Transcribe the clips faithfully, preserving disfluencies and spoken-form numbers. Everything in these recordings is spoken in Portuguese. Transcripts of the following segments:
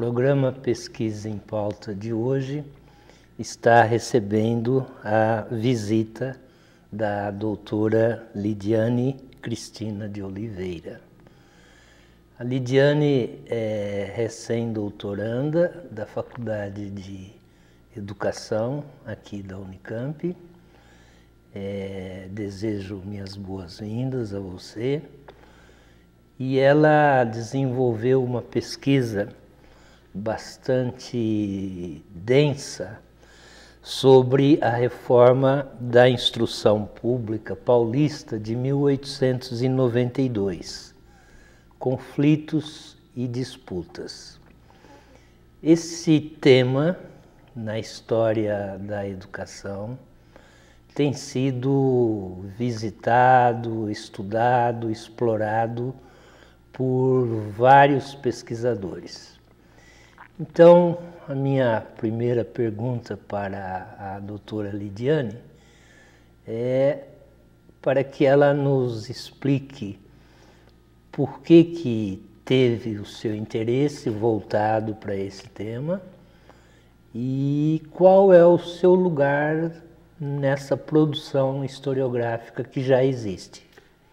programa Pesquisa em Pauta de hoje está recebendo a visita da doutora Lidiane Cristina de Oliveira. A Lidiane é recém-doutoranda da Faculdade de Educação aqui da Unicamp. É, desejo minhas boas-vindas a você. E ela desenvolveu uma pesquisa bastante densa sobre a reforma da instrução pública paulista de mil oitocentos e noventa e dois, conflitos e disputas. Esse tema, na história da educação, tem sido visitado, estudado, explorado por vários pesquisadores. Então, a minha primeira pergunta para a doutora Lidiane é para que ela nos explique por que que teve o seu interesse voltado para esse tema e qual é o seu lugar nessa produção historiográfica que já existe.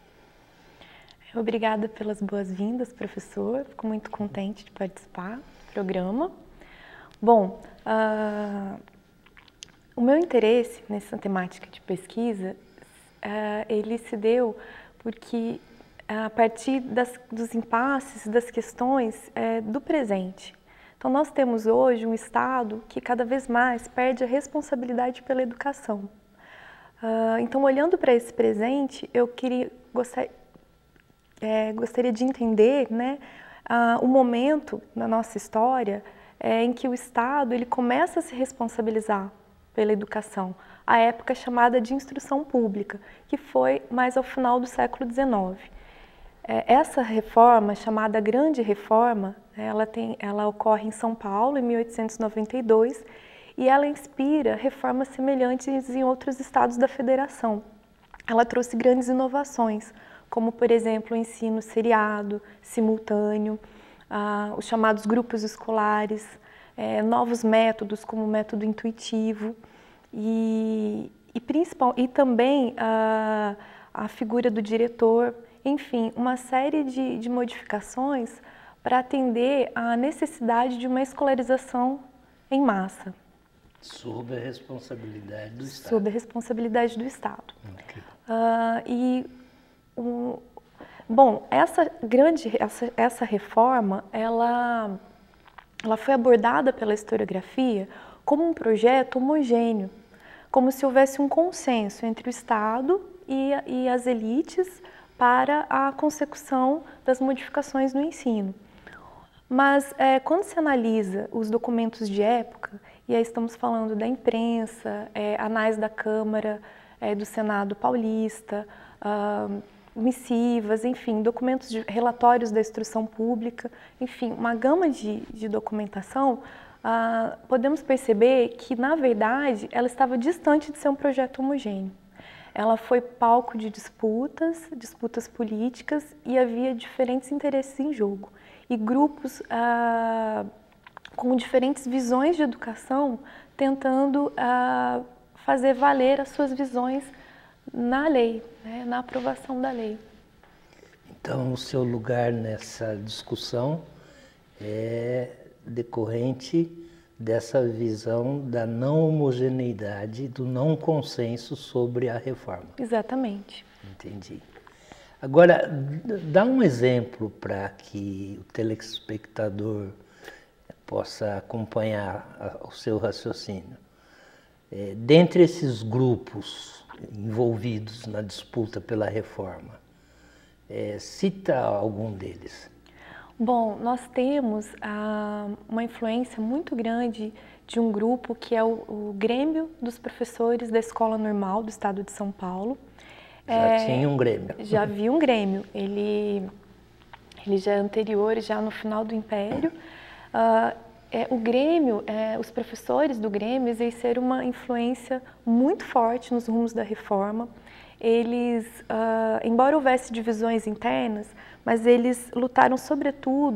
Obrigada pelas boas-vindas, professor. Fico muito contente de participar do programa. Bom, uh, o meu interesse nessa temática de pesquisa, uh, ele se deu porque a partir das, dos impasses, das questões uh, do presente. Então, nós temos hoje um Estado que cada vez mais perde a responsabilidade pela educação. Uh, então, olhando para esse presente, eu queria, gostar, é, gostaria de entender, né, uh, o momento na nossa história é, em que o Estado ele começa a se responsabilizar pela educação, a época chamada de instrução pública, que foi mais ao final do século dezenove. Essa reforma, chamada Grande Reforma, ela, tem, ela ocorre em São Paulo, em mil oitocentos e noventa e dois, e ela inspira reformas semelhantes em outros estados da Federação. Ela trouxe grandes inovações, como, por exemplo, o ensino seriado, simultâneo, ah, os chamados grupos escolares, eh, novos métodos, como o método intuitivo, e, e, principal, e também ah, a figura do diretor. Enfim, uma série de, de modificações para atender à necessidade de uma escolarização em massa. Sob a responsabilidade do Estado. Sob a responsabilidade do Estado. Okay. Uh, e, um, bom, essa grande, essa, essa reforma, ela, ela foi abordada pela historiografia como um projeto homogêneo, como se houvesse um consenso entre o Estado e, e as elites para a consecução das modificações no ensino. Mas é, quando se analisa os documentos de época, e aí estamos falando da imprensa, é, anais da Câmara, é, do Senado paulista, ah, missivas, enfim, documentos de relatórios da instrução pública, enfim, uma gama de, de documentação, ah, podemos perceber que, na verdade, ela estava distante de ser um projeto homogêneo. Ela foi palco de disputas, disputas políticas, e havia diferentes interesses em jogo. E grupos ah, com diferentes visões de educação tentando ah, fazer valer as suas visões na lei, né, na aprovação da lei. Então, o seu lugar nessa discussão é decorrente dessa visão da não homogeneidade, do não consenso sobre a reforma. Exatamente. Entendi. Agora, dá um exemplo para que o telespectador possa acompanhar o seu raciocínio. É, dentre esses grupos envolvidos na disputa pela reforma, é, cita algum deles. Bom, nós temos ah, uma influência muito grande de um grupo que é o, o Grêmio dos Professores da Escola Normal do Estado de São Paulo. Já é, tinha um Grêmio. Já havia um Grêmio. Ele, ele já é anterior, já no final do Império. Ah, é, o Grêmio, é, os professores do Grêmio exerceram uma influência muito forte nos rumos da reforma. Eles, ah, embora houvesse divisões internas, mas eles lutaram sobretudo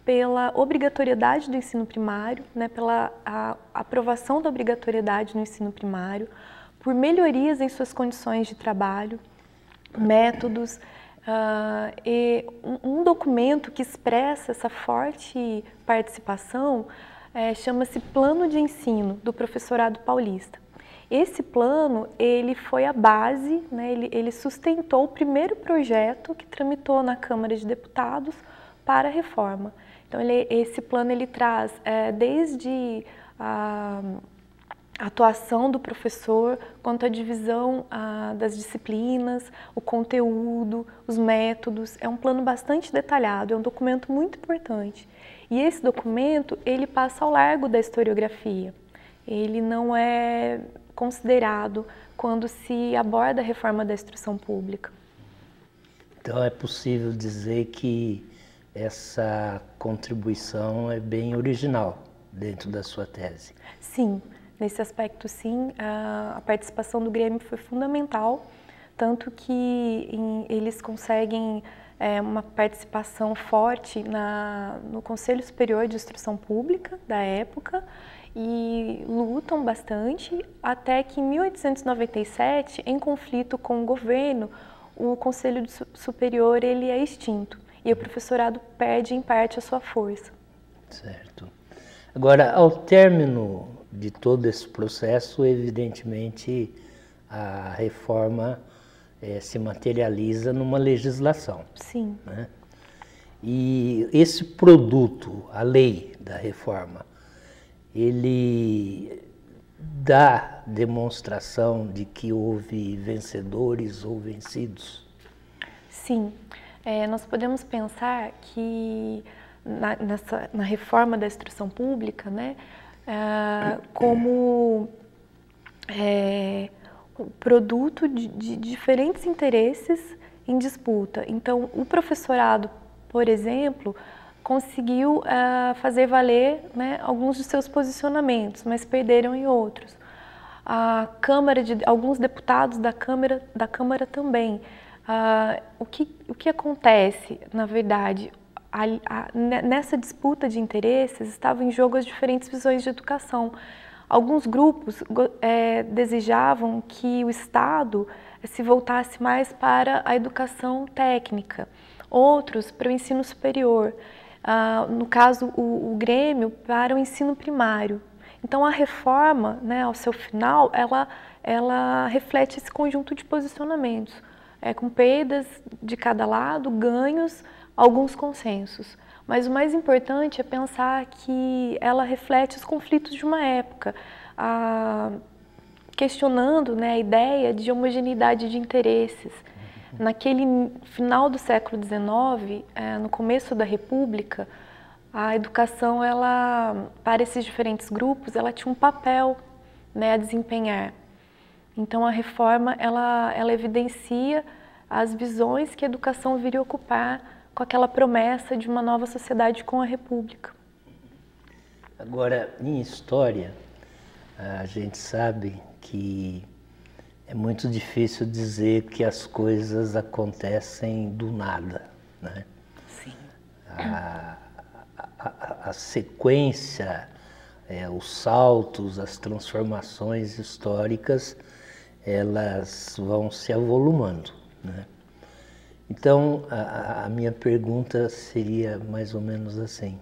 pela obrigatoriedade do ensino primário, né, pela a, aprovação da obrigatoriedade no ensino primário, por melhorias em suas condições de trabalho, métodos, uh, e um, um documento que expressa essa forte participação é, chama-se Plano de Ensino do Professorado Paulista. Esse plano, ele foi a base, né, ele, ele sustentou o primeiro projeto que tramitou na Câmara de Deputados para a reforma. Então, ele, esse plano ele traz é, desde a a atuação do professor, quanto à divisão ah, das disciplinas, o conteúdo, os métodos. É um plano bastante detalhado, é um documento muito importante. E esse documento, ele passa ao largo da historiografia. Ele não é considerado quando se aborda a reforma da instrução pública. Então é possível dizer que essa contribuição é bem original dentro da sua tese? Sim. Nesse aspecto, sim, a participação do Grêmio foi fundamental, tanto que em, eles conseguem é, uma participação forte na, no Conselho Superior de Instrução Pública da época e lutam bastante, até que em mil oitocentos e noventa e sete, em conflito com o governo, o Conselho Superior ele é extinto e o professorado perde em parte a sua força. Certo. Agora, ao término de todo esse processo, evidentemente, a reforma é, se materializa numa legislação. Sim. Né? E esse produto, a lei da reforma, ele dá demonstração de que houve vencedores ou vencidos? Sim. É, nós podemos pensar que na, nessa, na reforma da instrução pública, né, é, como é, produto de, de diferentes interesses em disputa. Então, o professorado, por exemplo, conseguiu uh, fazer valer, né, alguns de seus posicionamentos, mas perderam em outros. A Câmara de alguns deputados da Câmara da Câmara também. Uh, o que o que acontece, na verdade, a, a, nessa disputa de interesses estavam em jogo as diferentes visões de educação. Alguns grupos é, desejavam que o Estado se voltasse mais para a educação técnica, outros para o ensino superior. Uh, no caso, o, o Grêmio para o ensino primário. Então, a reforma, né, ao seu final, ela, ela reflete esse conjunto de posicionamentos, é, com perdas de cada lado, ganhos, alguns consensos. Mas o mais importante é pensar que ela reflete os conflitos de uma época, uh, questionando, né, a ideia de homogeneidade de interesses. Naquele final do século dezenove, é, no começo da República, a educação, ela, para esses diferentes grupos, ela tinha um papel, né, a desempenhar. Então, a reforma, ela, ela evidencia as visões que a educação viria a ocupar com aquela promessa de uma nova sociedade com a República. Agora, em história, a gente sabe que é muito difícil dizer que as coisas acontecem do nada, né? Sim. A, a, a sequência, é, os saltos, as transformações históricas, elas vão se avolumando, né? Então, a, a minha pergunta seria mais ou menos assim.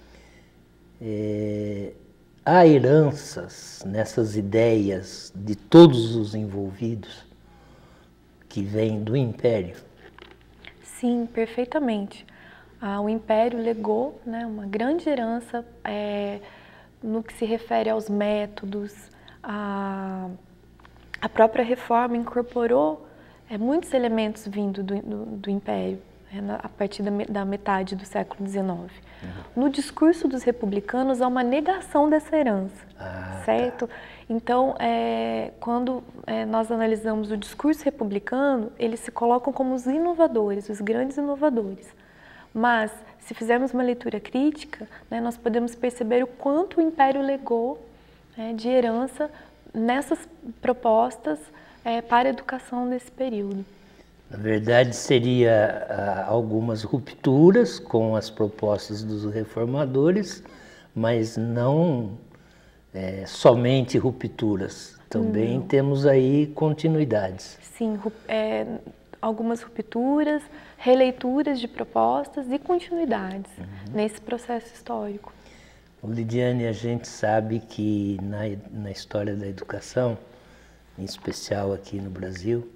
É, há heranças nessas ideias de todos os envolvidos que vêm do Império? Sim, perfeitamente. Ah, o Império legou, né, uma grande herança é, no que se refere aos métodos. A, a própria reforma incorporou é, muitos elementos vindo do, do, do Império, é, na, a partir da, da metade do século dezenove. Uhum. No discurso dos republicanos há uma negação dessa herança, ah, certo? Tá. Então, é, quando é, nós analisamos o discurso republicano, eles se colocam como os inovadores, os grandes inovadores. Mas, se fizermos uma leitura crítica, né, nós podemos perceber o quanto o Império legou, né, de herança nessas propostas é, para a educação nesse período. Na verdade, seria ah, algumas rupturas com as propostas dos reformadores, mas não é, somente rupturas. Também Não. temos aí continuidades. Sim, é, algumas rupturas, releituras de propostas e continuidades uhum. nesse processo histórico. Lidiane, a gente sabe que na, na história da educação, em especial aqui no Brasil,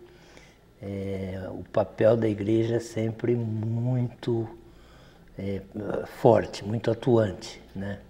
é, o papel da igreja é sempre muito é, forte, muito atuante, né?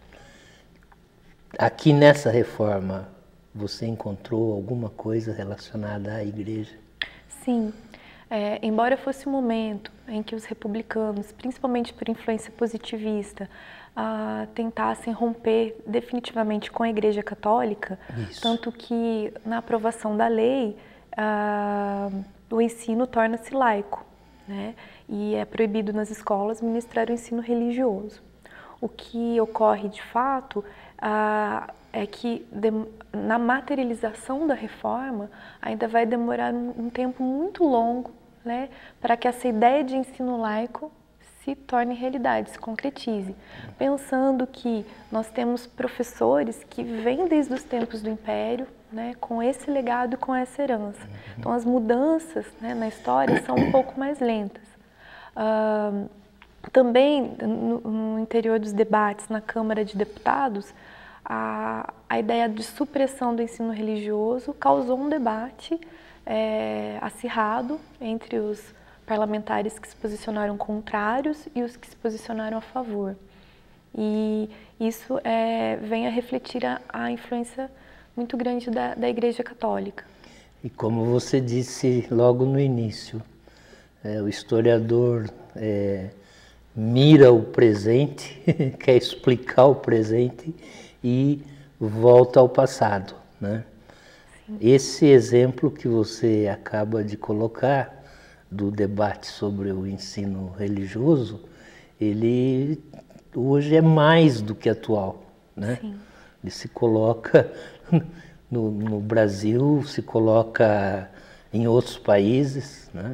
Aqui nessa reforma, você encontrou alguma coisa relacionada à igreja? Sim. É, embora fosse um momento em que os republicanos, principalmente por influência positivista, ah, tentassem romper definitivamente com a Igreja Católica, Isso. tanto que na aprovação da lei, ah, o ensino torna-se laico, né? E é proibido nas escolas ministrar o ensino religioso. O que ocorre de fato ah, é que de, na materialização da reforma ainda vai demorar um, um tempo muito longo, né, para que essa ideia de ensino laico se torne realidade, se concretize. Pensando que nós temos professores que vêm desde os tempos do Império, né, com esse legado e com essa herança. Então as mudanças, né, na história são um pouco mais lentas. Ah, também no, no interior dos debates na Câmara de Deputados, a, a ideia de supressão do ensino religioso causou um debate É, acirrado entre os parlamentares que se posicionaram contrários e os que se posicionaram a favor. E isso é, vem a refletir a, a influência muito grande da, da Igreja Católica. E como você disse logo no início, é, o historiador é, mira o presente, quer explicar o presente e volta ao passado, né? Esse exemplo que você acaba de colocar do debate sobre o ensino religioso, ele hoje é mais do que atual, né? Sim. Ele se coloca no, no Brasil, se coloca em outros países, né?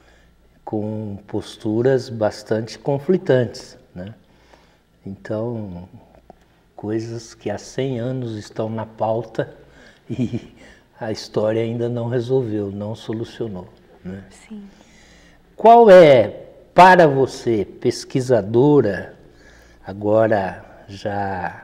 Com posturas bastante conflitantes, né? Então, coisas que há cem anos estão na pauta e a história ainda não resolveu, não solucionou, né? Sim. Qual é, para você, pesquisadora, agora já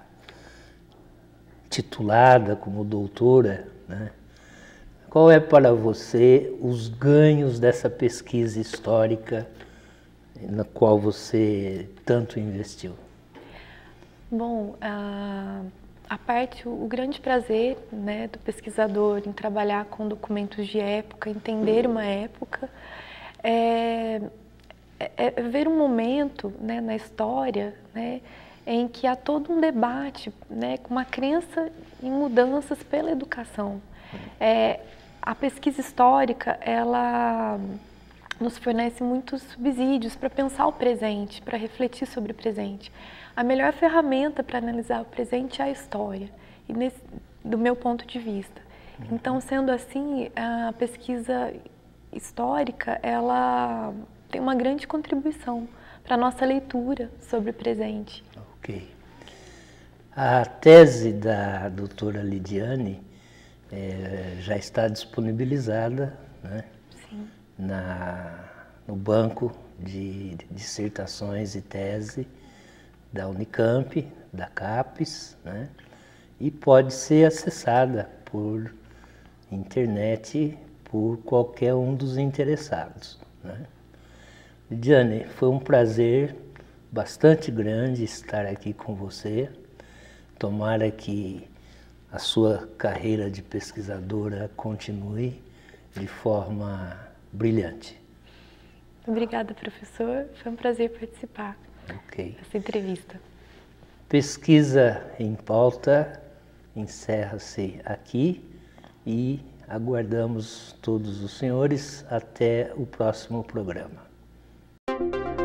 titulada como doutora, né? Qual é para você os ganhos dessa pesquisa histórica na qual você tanto investiu? Bom, a, a parte, o grande prazer, né, do pesquisador em trabalhar com documentos de época, entender uma época, é, é, é ver um momento, né, na história, né, em que há todo um debate, né, com uma crença em mudanças pela educação. É, a pesquisa histórica, ela nos fornece muitos subsídios para pensar o presente, para refletir sobre o presente. A melhor ferramenta para analisar o presente é a história, e nesse, do meu ponto de vista. Então, sendo assim, a pesquisa histórica, ela tem uma grande contribuição para a nossa leitura sobre o presente. Ok. A tese da doutora Lidiane é, já está disponibilizada, né, Sim. na, no banco de, de dissertações e tese da Unicamp, da CAPES, né, e pode ser acessada por internet por qualquer um dos interessados, né. Lidiane, foi um prazer bastante grande estar aqui com você. Tomara que a sua carreira de pesquisadora continue de forma brilhante. Obrigada, professor. Foi um prazer participar Ok. dessa entrevista. Pesquisa em Pauta encerra-se aqui e aguardamos todos os senhores até o próximo programa.